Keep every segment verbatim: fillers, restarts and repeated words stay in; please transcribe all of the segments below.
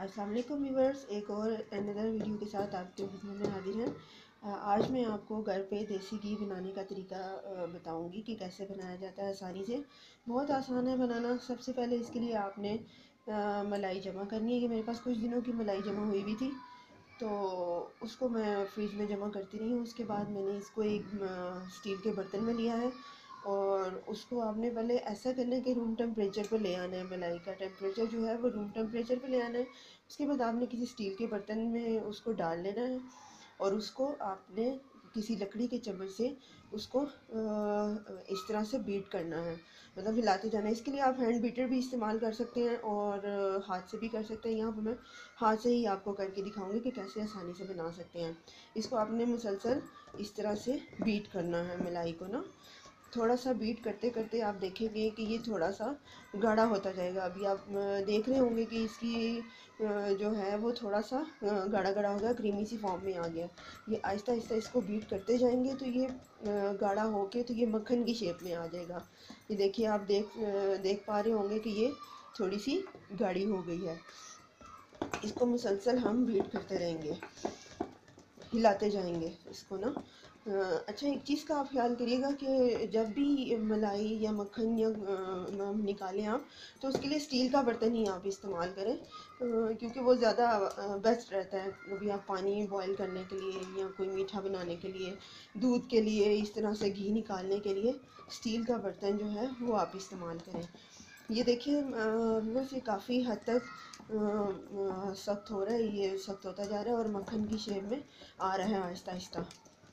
अस्सलाम वालेकुम व्यूअर्स, एक और अनदर वीडियो के साथ आपके खिदमत में हाजिर हैं। अ, आज मैं आपको घर पे देसी घी बनाने का तरीका अ, बताऊंगी कि कैसे बनाया जाता है आसानी से। बहुत आसान है बनाना। सबसे पहले इसके लिए आपने अ, मलाई जमा करनी है। कि मेरे पास कुछ दिनों की मलाई जमा हुई हुई थी, तो उसको मैं फ्रिज में जमा करती रही हूँ। उसके बाद मैंने इसको एक अ, स्टील के बर्तन में लिया है और उसको आपने पहले ऐसा करना है कि रूम टेम्परेचर पर ले आना है। मलाई का टेम्परेचर जो है वो रूम टेम्परेचर पे ले आना है। उसके बाद आपने किसी स्टील के बर्तन में उसको डाल लेना है और उसको आपने किसी लकड़ी के चम्मच से उसको इस तरह से बीट करना है, मतलब हिलाते जाना है। इसके लिए आप हैंड बीटर भी इस्तेमाल कर सकते हैं और हाथ से भी कर सकते हैं। यहाँ पर मैं हाथ से ही आपको करके दिखाऊंगी कि कैसे आसानी से बना सकते हैं। इसको आपने मुसलसल इस तरह से बीट करना है मलाई को ना। थोड़ा सा बीट करते करते आप देखेंगे कि ये थोड़ा सा गाढ़ा होता जाएगा। अभी आप देख रहे होंगे कि इसकी जो है वो थोड़ा सा गाढ़ा गाढ़ा हो गया, क्रीमी सी फॉर्म में आ गया। ये आहिस्ता आहिस्ता इसको बीट करते जाएंगे तो ये गाढ़ा होके तो ये मक्खन की शेप में आ जाएगा। ये देखिए, आप देख देख पा रहे होंगे कि ये थोड़ी सी गाढ़ी हो गई है। इसको मुसलसल हम बीट करते रहेंगे, हिलाते जाएंगे इसको ना। अच्छा, एक चीज़ का आप ख्याल करिएगा कि जब भी मलाई या मक्खन या निकालें आप, तो उसके लिए स्टील का बर्तन ही आप इस्तेमाल करें, क्योंकि वो ज़्यादा बेस्ट रहता है। कभी आप पानी बॉईल करने के लिए या कोई मीठा बनाने के लिए, दूध के लिए, इस तरह से घी निकालने के लिए स्टील का बर्तन जो है वो आप इस्तेमाल करें। ये देखिए व्यूअर्स, ये काफ़ी हद तक सख्त हो रहा है, ये सख्त होता जा रहा है और मक्खन की शेप में आ रहा है आहिस्ता आहिस्ता।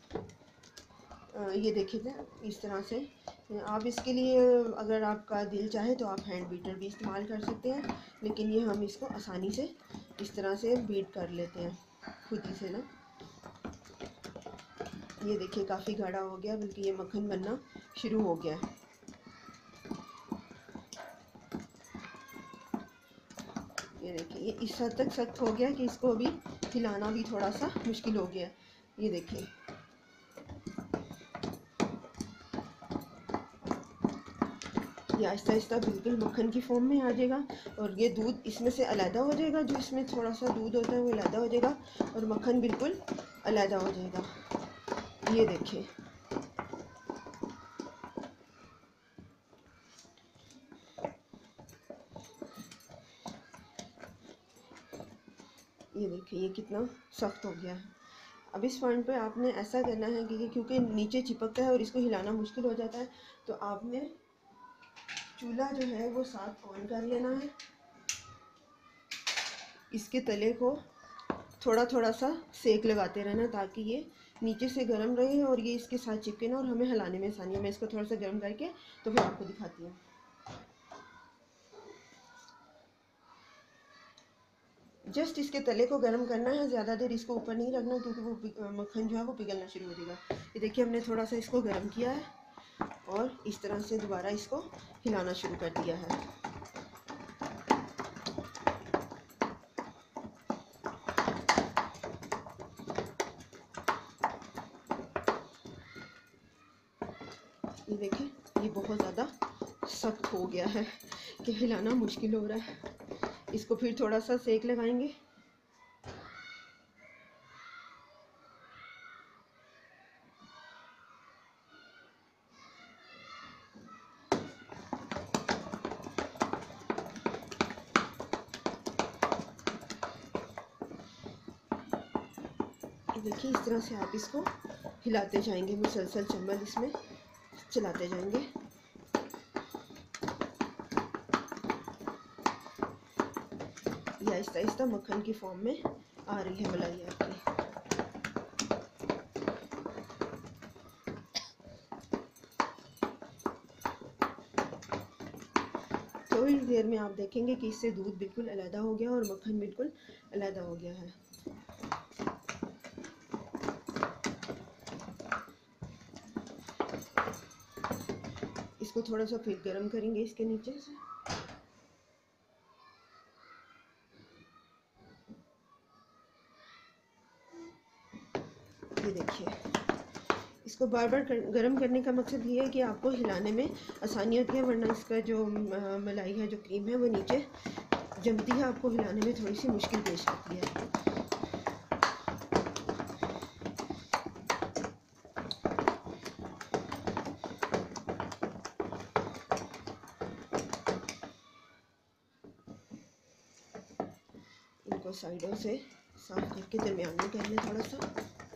ये देखिए इस तरह से। आप इसके लिए अगर आपका दिल चाहे तो आप हैंड बीटर भी इस्तेमाल कर सकते हैं, लेकिन ये हम इसको आसानी से इस तरह से बीट कर लेते हैं खुद ही से ना। ये देखिए काफ़ी गाढ़ा हो गया, बल्कि ये मक्खन बनना शुरू हो गया है। ये देखिए ये इस हद तक सख्त हो गया कि इसको अभी हिलाना भी थोड़ा सा मुश्किल हो गया। ये देखिए ये आहिस्ता आहिस्ता बिल्कुल मक्खन की फॉर्म में आ जाएगा और ये दूध इसमें से अलहदा हो जाएगा। जो इसमें थोड़ा सा दूध होता है वो अलहदा हो जाएगा और मक्खन बिल्कुल अलहदा हो जाएगा। ये देखिए ये देखिए ये कितना सख्त हो गया है। अब इस पॉइंट पे आपने ऐसा करना है कि क्योंकि नीचे चिपकता है और इसको हिलाना मुश्किल हो जाता है, तो आपने चूल्हा जो है वो साथ ऑन कर लेना है। इसके तले को थोड़ा थोड़ा सा सेक लगाते रहना ताकि ये नीचे से गर्म रहे और ये इसके साथ चिपके ना और हमें हिलाने में आसानी है। मैं इसको थोड़ा सा गर्म करके तो फिर आपको दिखाती हूँ। जस्ट इसके तले को गर्म करना है, ज़्यादा देर इसको ऊपर नहीं रखना क्योंकि वो मक्खन जो है वो पिघलना शुरू हो जाएगा। ये देखिए हमने थोड़ा सा इसको गर्म किया है और इस तरह से दोबारा इसको हिलाना शुरू कर दिया है। ये देखिए ये बहुत ज़्यादा सख्त हो गया है कि हिलाना मुश्किल हो रहा है। इसको फिर थोड़ा सा सेक लगाएंगे। देखिए इस तरह से आप इसको हिलाते जाएंगे, मुसलसल चम्मच इसमें चलाते जाएंगे। ये आहिस्ता आहिस्ता मक्खन की फॉर्म में आ रही है मलाई आपकी। थोड़ी देर में आप देखेंगे कि इससे दूध बिल्कुल अलहदा हो गया और मक्खन बिल्कुल अलहदा हो गया है। इसको थोड़ा सा फिर गर्म करेंगे इसके नीचे से। ये देखिए इसको बार बार कर, गर्म करने का मकसद ये है कि आपको हिलाने में आसानी होती है, वरना इसका जो मलाई है, जो क्रीम है, वो नीचे जमती है, आपको हिलाने में थोड़ी सी मुश्किल पेश आती है। इनको साइडों से साफ करके दरमियान में कर लें थोड़ा सा।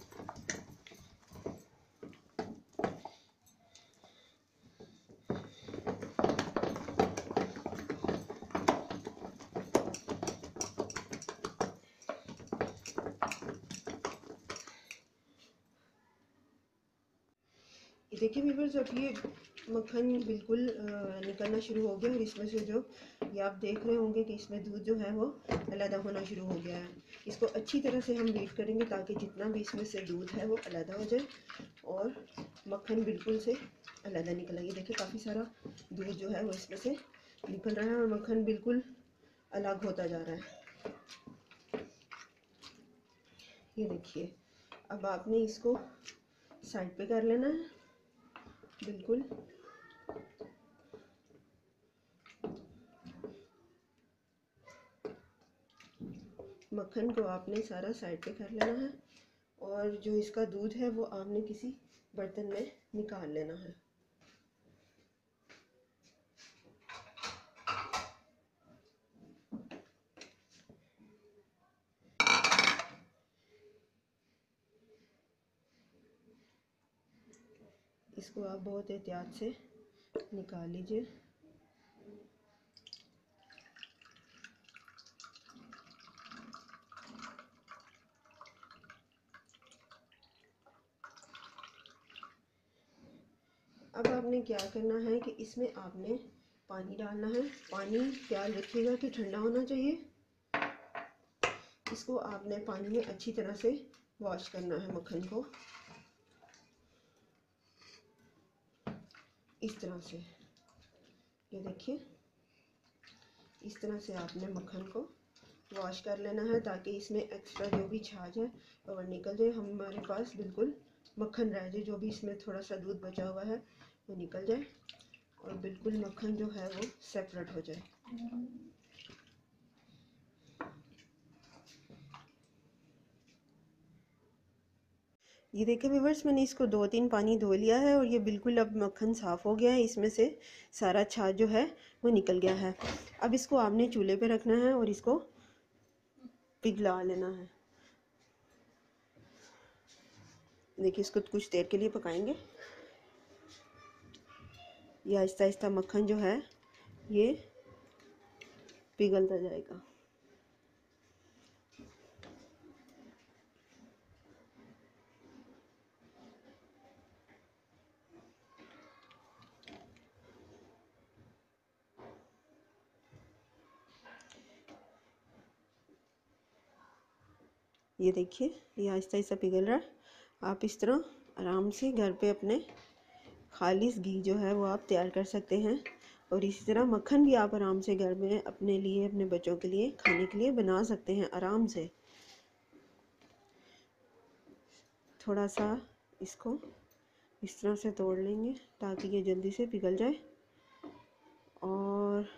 ये देखिए व्यूअर्स, अब ये मक्खन बिल्कुल निकलना शुरू हो गया और इसमें से जो ये आप देख रहे होंगे कि इसमें दूध जो है वो अलग होना शुरू हो गया है। इसको अच्छी तरह से हम बीट करेंगे ताकि जितना भी इसमें से दूध है वो अलग हो जाए और मक्खन बिल्कुल से अलग निकल आए। ये देखिए काफ़ी सारा दूध जो है वो इसमें से निकल रहा है और मक्खन बिल्कुल अलग होता जा रहा है। ये देखिए, अब आपने इसको साइड पे कर लेना है बिल्कुल। मक्खन को आपने सारा साइड पे कर लेना है और जो इसका दूध है वो आपने किसी बर्तन में निकाल लेना है। इसको आप बहुत एहतियात से निकाल लीजिए। अब आपने क्या करना है कि इसमें आपने पानी डालना है। पानी ख्याल रखिएगा कि ठंडा होना चाहिए। इसको आपने पानी में अच्छी तरह से वॉश करना है मक्खन को, इस तरह से। ये देखिए, इस तरह से आपने मक्खन को वॉश कर लेना है ताकि इसमें एक्स्ट्रा जो भी छाछ है वो निकल जाए। हमारे पास बिल्कुल मक्खन रह जाए, जो भी इसमें थोड़ा सा दूध बचा हुआ है वो निकल जाए और बिल्कुल मक्खन जो है वो सेपरेट हो जाए। ये देखिए व्यूअर्स, मैंने इसको दो तीन पानी धो लिया है और ये बिल्कुल अब मक्खन साफ़ हो गया है। इसमें से सारा छाछ जो है वो निकल गया है। अब इसको आपने चूल्हे पे रखना है और इसको पिघला लेना है। देखिए, इसको कुछ देर के लिए पकाएंगे। ये आहिस्ता आहिस्ता मक्खन जो है ये पिघलता जाएगा। ये देखिए, ये आहिस्ता आहिस्ता पिघल रहा है। आप इस तरह आराम से घर पे अपने खालिस घी जो है वो आप तैयार कर सकते हैं और इसी तरह मक्खन भी आप आराम से घर में अपने लिए, अपने बच्चों के लिए खाने के लिए बना सकते हैं आराम से। थोड़ा सा इसको इस तरह से तोड़ लेंगे ताकि ये जल्दी से पिघल जाए। और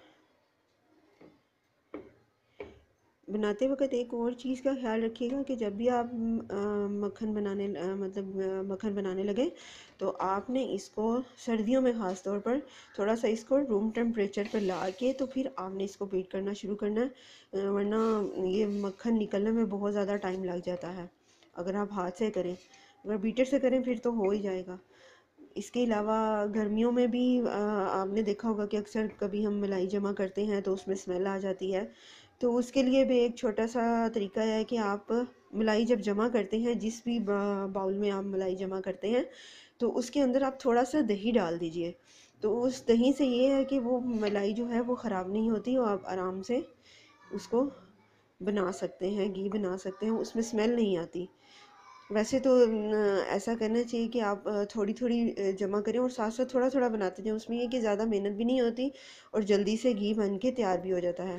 बनाते वक्त एक और चीज़ का ख्याल रखिएगा कि जब भी आप मक्खन बनाने मतलब मक्खन बनाने लगे तो आपने इसको सर्दियों में ख़ास तौर पर थोड़ा सा इसको रूम टेम्परेचर पर ला के तो फिर आपने इसको बीट करना शुरू करना है, वरना ये मक्खन निकलने में बहुत ज़्यादा टाइम लग जाता है। अगर आप हाथ से करें, अगर बीटर से करें फिर तो हो ही जाएगा। इसके अलावा गर्मियों में भी आपने देखा होगा कि अक्सर कभी हम मलाई जमा करते हैं तो उसमें स्मेल आ जाती है। तो उसके लिए भी एक छोटा सा तरीका है कि आप मलाई जब जमा करते हैं, जिस भी बाउल में आप मलाई जमा करते हैं, तो उसके अंदर आप थोड़ा सा दही डाल दीजिए। तो उस दही से ये है कि वो मलाई जो है वो ख़राब नहीं होती और आप आराम से उसको बना सकते हैं, घी बना सकते हैं, उसमें स्मेल नहीं आती। वैसे तो ऐसा करना चाहिए कि आप थोड़ी थोड़ी जमा करें और साथ साथ थोड़ा थोड़ा बनाते जाएं। उसमें ये कि ज़्यादा मेहनत भी नहीं होती और जल्दी से घी बन के तैयार भी हो जाता है।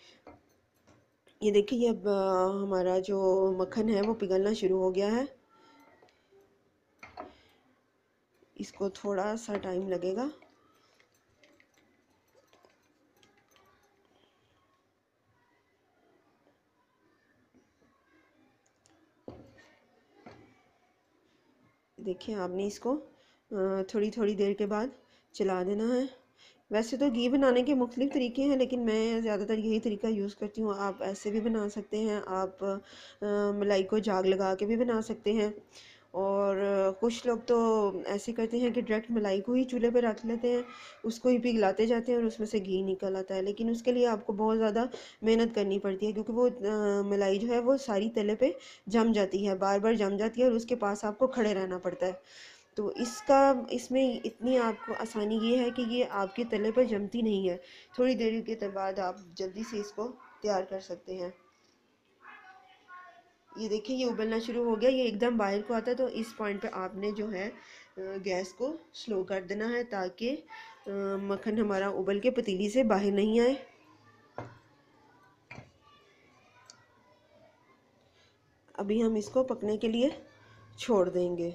ये देखिए, अब हमारा जो मक्खन है वो पिघलना शुरू हो गया है। इसको थोड़ा सा टाइम लगेगा। देखिए आपने इसको थोड़ी थोड़ी देर के बाद चला देना है। वैसे तो घी बनाने के मुख्तलिफ तरीके हैं, लेकिन मैं ज़्यादातर यही तरीका यूज़ करती हूँ। आप ऐसे भी बना सकते हैं, आप आ, मलाई को झाग लगा के भी बना सकते हैं, और कुछ लोग तो ऐसे करते हैं कि डायरेक्ट मलाई को ही चूल्हे पे रख लेते हैं, उसको ही पिघलाते जाते हैं और उसमें से घी निकल आता है। लेकिन उसके लिए आपको बहुत ज़्यादा मेहनत करनी पड़ती है, क्योंकि वो आ, मलाई जो है वो सारी तले पे जम जाती है, बार बार जम जाती है, और उसके पास आपको खड़े रहना पड़ता है। तो इसका इसमें इतनी आपको आसानी ये है कि ये आपके तले पर जमती नहीं है। थोड़ी देर के बाद आप जल्दी से इसको तैयार कर सकते हैं। ये देखिए ये उबलना शुरू हो गया, ये एकदम बाहर को आता है। तो इस पॉइंट पे आपने जो है गैस को स्लो कर देना है, ताकि मक्खन हमारा उबल के पतीली से बाहर नहीं आए। अभी हम इसको पकने के लिए छोड़ देंगे।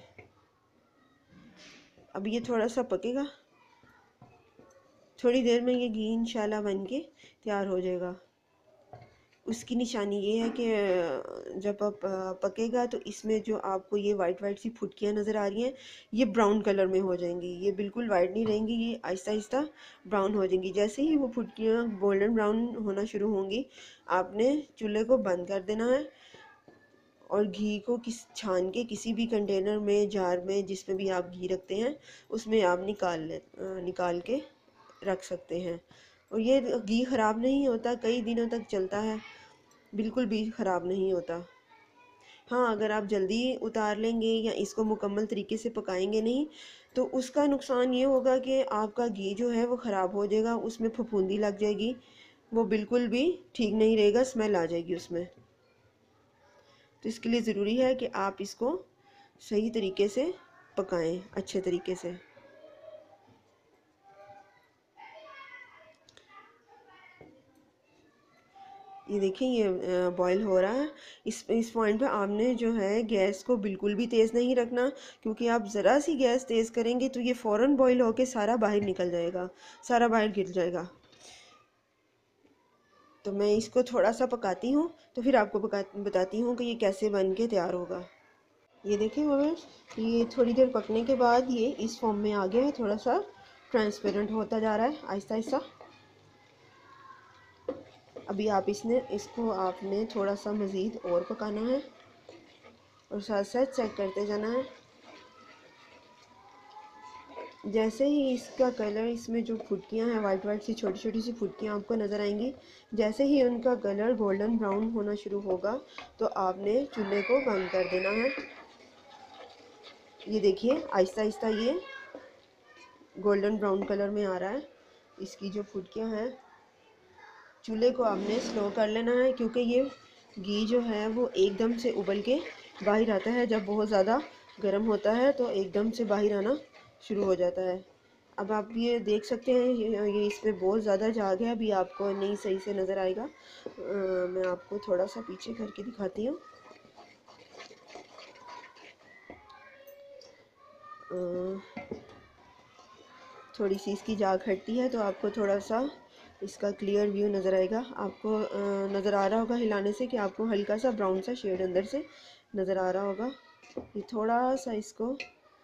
अब ये थोड़ा सा पकेगा, थोड़ी देर में ये घी इंशाल्लाह बन के तैयार हो जाएगा। उसकी निशानी ये है कि जब आप पकेगा तो इसमें जो आपको ये वाइट वाइट सी फुटकियाँ नज़र आ रही हैं, ये ब्राउन कलर में हो जाएंगी। ये बिल्कुल वाइट नहीं रहेंगी, ये आहिस्ता आहिस्ता ब्राउन हो जाएंगी। जैसे ही वो फुटकियाँ गोल्डन ब्राउन होना शुरू होंगी, आपने चूल्हे को बंद कर देना है, और घी को किस छान के किसी भी कंटेनर में, जार में, जिसमें भी आप घी रखते हैं, उसमें आप निकाल ले निकाल के रख सकते हैं। और ये घी ख़राब नहीं होता, कई दिनों तक चलता है, बिल्कुल भी ख़राब नहीं होता। हाँ, अगर आप जल्दी उतार लेंगे या इसको मुकम्मल तरीके से पकाएंगे नहीं, तो उसका नुकसान ये होगा कि आपका घी जो है वो ख़राब हो जाएगा, उसमें फफूंदी लग जाएगी, वो बिल्कुल भी ठीक नहीं रहेगा, स्मेल आ जाएगी उसमें। तो इसके लिए ज़रूरी है कि आप इसको सही तरीके से पकाएं, अच्छे तरीके से। ये देखिए ये बॉईल हो रहा है। इस इस पॉइंट पे आपने जो है गैस को बिल्कुल भी तेज़ नहीं रखना, क्योंकि आप ज़रा सी गैस तेज़ करेंगे तो ये फ़ौरन बॉईल होके सारा बाहर निकल जाएगा, सारा बाहर गिर जाएगा। तो मैं इसको थोड़ा सा पकाती हूँ, तो फिर आपको बता बताती हूँ कि ये कैसे बन के तैयार होगा। ये देखिए व्यूअर्स, ये थोड़ी देर पकने के बाद ये इस फॉर्म में आ गया है, थोड़ा सा ट्रांसपेरेंट होता जा रहा है आहिस्ता आहिस्ता। अभी आप इसने इसको आपने थोड़ा सा मज़ीद और पकाना है, और साथ साथ चेक करते जाना है। जैसे ही इसका कलर, इसमें जो फुटकियां हैं वाइट वाइट सी छोटी छोटी सी फुटकियां आपको नज़र आएंगी, जैसे ही उनका कलर गोल्डन ब्राउन होना शुरू होगा, तो आपने चूल्हे को बंद कर देना है। ये देखिए आहिस्ता आहिस्ता ये गोल्डन ब्राउन कलर में आ रहा है। इसकी जो फुटकियां हैं, चूल्हे को आपने स्लो कर लेना है, क्योंकि ये घी जो है वो एकदम से उबल के बाहर आता है। जब बहुत ज़्यादा गर्म होता है तो एकदम से बाहर आना शुरू हो जाता है। अब आप ये देख सकते हैं, ये, ये इस पर बहुत ज़्यादा झाग है, अभी आपको नहीं सही से नज़र आएगा। आ, मैं आपको थोड़ा सा पीछे करके दिखाती हूँ। थोड़ी सी इसकी झाग हटती है तो आपको थोड़ा सा इसका क्लियर व्यू नज़र आएगा। आपको नज़र आ रहा होगा हिलाने से कि आपको हल्का सा ब्राउन सा शेड अंदर से नज़र आ रहा होगा। ये थोड़ा सा इसको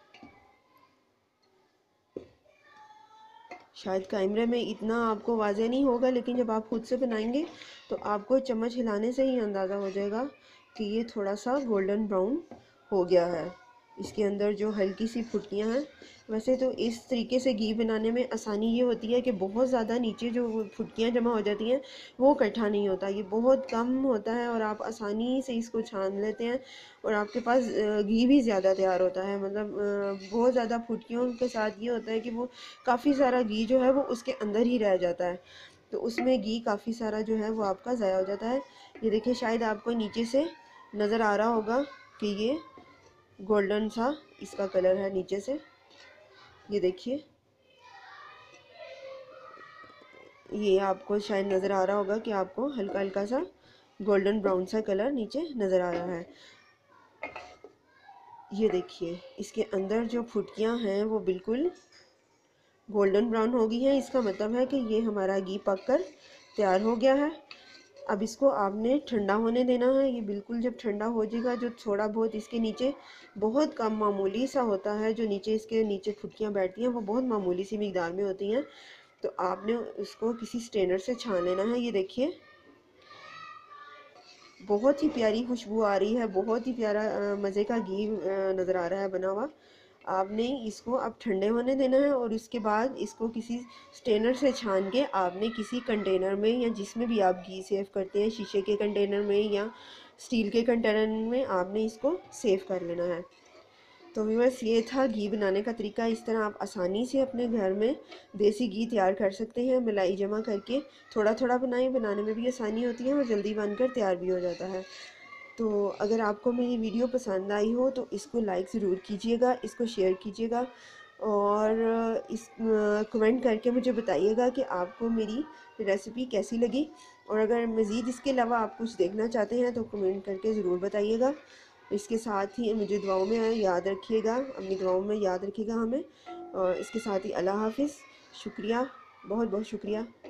शायद कैमरे में इतना आपको वाज़े नहीं होगा, लेकिन जब आप खुद से बनाएंगे तो आपको चम्मच हिलाने से ही अंदाज़ा हो जाएगा कि ये थोड़ा सा गोल्डन ब्राउन हो गया है। इसके अंदर जो हल्की सी फुटकियाँ हैं, वैसे तो इस तरीके से घी बनाने में आसानी ये होती है कि बहुत ज़्यादा नीचे जो फुटकियाँ जमा हो जाती हैं वो इकट्ठा नहीं होता, ये बहुत कम होता है, और आप आसानी से इसको छान लेते हैं, और आपके पास घी भी ज़्यादा तैयार होता है। मतलब बहुत ज़्यादा फुटकियों के साथ ये होता है कि वो काफ़ी सारा घी जो है वो उसके अंदर ही रह जाता है, तो उसमें घी काफ़ी सारा जो है वो आपका ज़ाया हो जाता है। ये देखिए शायद आपको नीचे से नज़र आ रहा होगा कि ये गोल्डन सा इसका कलर है नीचे से। ये देखिए ये आपको शायद नज़र आ रहा होगा कि आपको हल्का हल्का सा गोल्डन ब्राउन सा कलर नीचे नज़र आ रहा है। ये देखिए इसके अंदर जो फुटकियां हैं वो बिल्कुल गोल्डन ब्राउन हो गई हैं। इसका मतलब है कि ये हमारा घी पककर तैयार हो गया है। अब इसको आपने ठंडा होने देना है। ये बिल्कुल जब ठंडा हो जाएगा, जो थोड़ा बहुत इसके नीचे बहुत कम मामूली सा होता है, जो नीचे इसके नीचे फुटकियाँ बैठती हैं वो बहुत मामूली सी मिकदार में होती हैं, तो आपने उसको किसी स्ट्रेनर से छान लेना है। ये देखिए बहुत ही प्यारी खुशबू आ रही है, बहुत ही प्यारा मज़े का घी नज़र आ रहा है बना हुआ। आपने इसको अब ठंडे होने देना है और उसके बाद इसको किसी स्ट्रेनर से छान के आपने किसी कंटेनर में या जिसमें भी आप घी सेव करते हैं, शीशे के कंटेनर में या स्टील के कंटेनर में आपने इसको सेव कर लेना है। तो व्यूअर्स, ये था घी बनाने का तरीका। इस तरह आप आसानी से अपने घर में देसी घी तैयार कर सकते हैं, मलाई जमा करके। थोड़ा थोड़ा बनाएं, बनाने में भी आसानी होती है और जल्दी बनकर तैयार भी हो जाता है। तो अगर आपको मेरी वीडियो पसंद आई हो तो इसको लाइक ज़रूर कीजिएगा, इसको शेयर कीजिएगा और इस कमेंट करके मुझे बताइएगा कि आपको मेरी रेसिपी कैसी लगी। और अगर मज़ीद इसके अलावा आप कुछ देखना चाहते हैं तो कमेंट करके ज़रूर बताइएगा। इसके साथ ही मुझे दुआओं में याद रखिएगा, अपनी दुआओं में याद रखिएगा हमें। और इसके साथ ही अल्लाह हाफिज़। शुक्रिया, बहुत बहुत शुक्रिया।